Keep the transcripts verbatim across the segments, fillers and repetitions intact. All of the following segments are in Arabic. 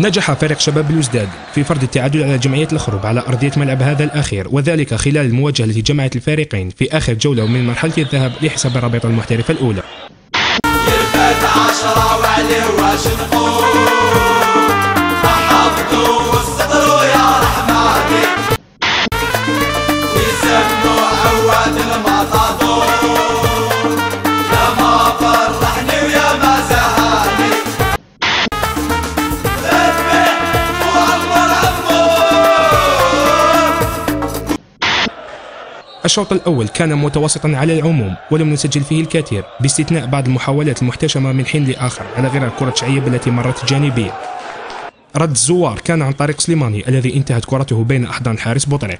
نجح فريق شباب بلوزداد في فرض التعادل على جمعية الخروب على أرضية ملعب هذا الأخير، وذلك خلال المواجهة التي جمعت الفريقين في آخر جولة من مرحلة الذهاب لحساب الرابطة المحترفة الأولى. الشوط الأول كان متوسطا على العموم ولم نسجل فيه الكثير باستثناء بعض المحاولات المحتشمة من حين لآخر على غرار كرة شعيب التي مرت جانبية. رد الزوار كان عن طريق سليماني الذي انتهت كرته بين أحضان الحارس بوطريق.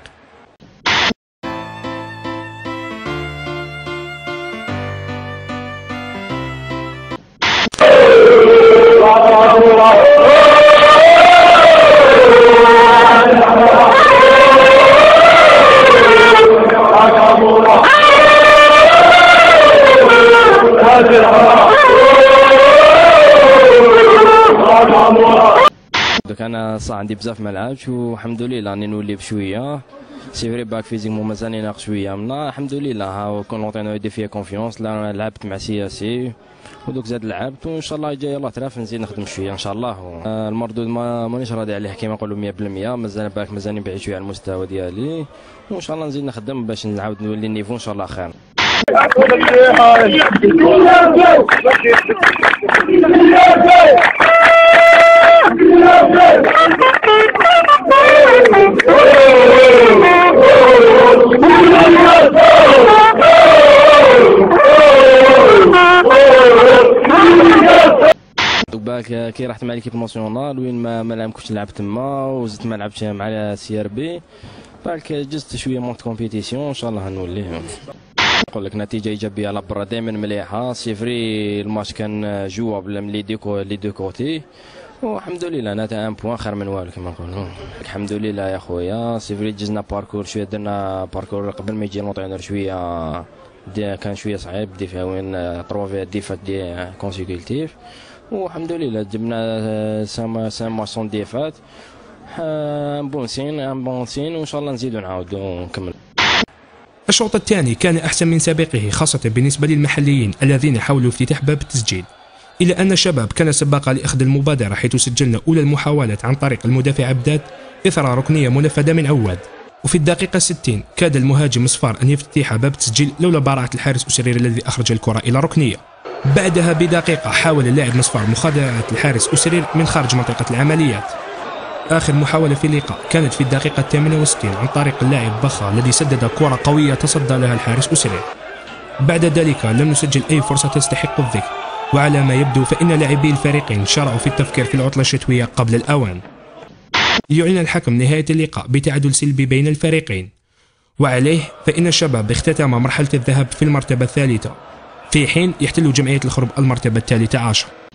دوك انا صح عندي بزاف ما لعبتش والحمد لله راني نولي بشويه. سي فري باك فيزيكمون مازالني ناقص شويه منا، الحمد لله ها كون لونطينور يدي فيا كونفيونس. لا لعبت مع سياسي ودوك زاد لعبت وان شاء الله جاي يلاه تراف نزيد نخدم شويه ان شاء الله. المردود ما مانيش راضي عليه كيما نقولوا مية بالمية، مازال باك مازالني بعيد شويه على المستوى ديالي وان شاء الله نزيد نخدم باش نعاود نولي النيفو ان شاء الله خير. باك كي رحت مع ليكيب ناسيونال وين ما ما لعبتش نلعب تما وزدت ما لعبتش مع سي ار بي، باك جزت شويه مونت كومبيتيسيون ان شاء الله نوليه. نقول لك نتيجه ايجابيه على برا دائما مليحه. سي فري الماتش كان جوابل من لي دو لي دو كوتي والحمد لله نتا ان بوان خير من والو كما نقولوا. الحمد لله يا خويا. سي فري جزنا باركور شويه، درنا باركور قبل ما يجي لونطرينور شويه دي كان شويه صعيب دي فيها وين تروفي ديفات دي كونسيكولتيف والحمد لله جبنا سما سما سون ديفات ان بون سين ان بون سين وان شاء الله نزيدو نعاودو نكمل. الشوط الثاني كان أحسن من سابقه خاصة بالنسبة للمحليين الذين حاولوا افتتاح باب التسجيل، إلا أن الشباب كان سباق لأخذ المبادرة حيث سجلنا أولى المحاولات عن طريق المدافع عبداد إثر ركنية منفذة من عواد، وفي الدقيقة ستين كاد المهاجم مصفار أن يفتتح باب التسجيل لولا براعة الحارس أسرير الذي أخرج الكرة إلى ركنية. بعدها بدقيقة حاول اللاعب مصفار مخادعة الحارس أسرير من خارج منطقة العمليات. آخر محاولة في اللقاء كانت في الدقيقة الثامنة وستين عن طريق اللاعب بخا الذي سدد كرة قوية تصدى لها الحارس أسرير. بعد ذلك لم نسجل أي فرصة تستحق الذكر، وعلى ما يبدو فإن لاعبي الفريقين شرعوا في التفكير في العطلة الشتوية قبل الأوان. يعلن الحكم نهاية اللقاء بتعادل سلبي بين الفريقين، وعليه فإن الشباب اختتم مرحلة الذهاب في المرتبة الثالثة، في حين يحتل جمعية الخروب المرتبة الثالثة عشر.